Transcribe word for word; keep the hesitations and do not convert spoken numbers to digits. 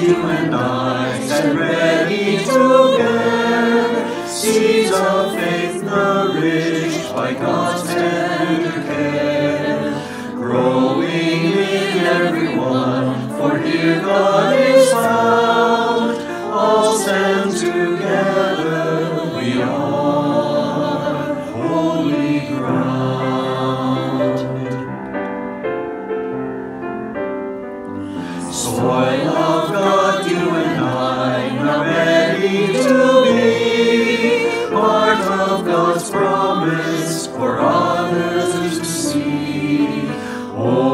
you and I stand ready to bear seeds of faith nourished by God's tender care, growing in everyone, for here God is found. All stand together, we are holy ground. Soil of God, you and I, now ready to be part of God's promise for others to see. Oh,